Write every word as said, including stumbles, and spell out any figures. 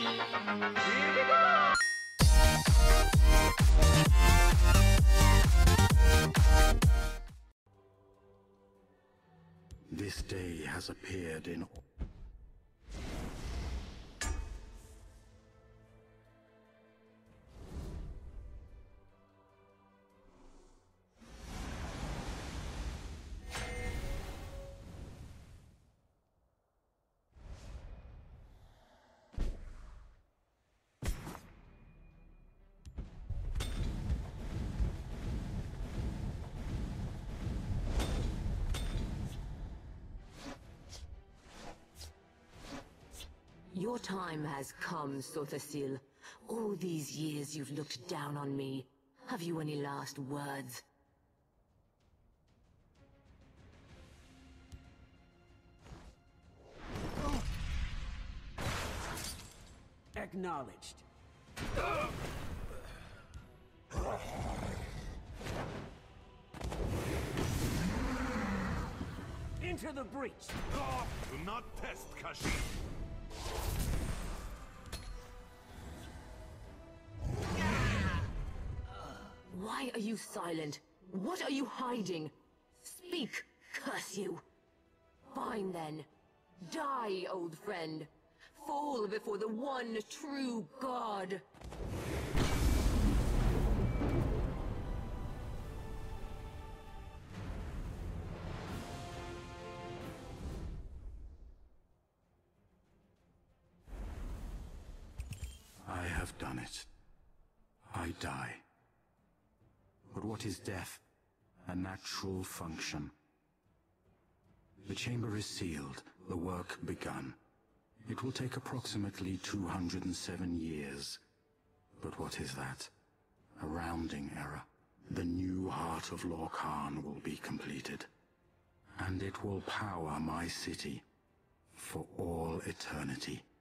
Here we go! This day has appeared in... Your time has come, Sothasil. All these years you've looked down on me. Have you any last words? Acknowledged. Into the breach! Do not test Kashyyyk! Why are you silent? What are you hiding? Speak, curse you! Fine then. Die, old friend. Fall before the one true God. I have done it. I die. But what is death? A natural function. The chamber is sealed, the work begun. It will take approximately two hundred seven years. But what is that? A rounding error. The new heart of Lorkhan will be completed. And it will power my city for all eternity.